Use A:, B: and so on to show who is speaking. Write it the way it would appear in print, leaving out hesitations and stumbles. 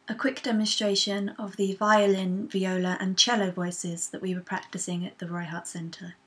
A: a quick demonstration of the violin, viola and cello voices that we were practicing at the Roy Hart Centre.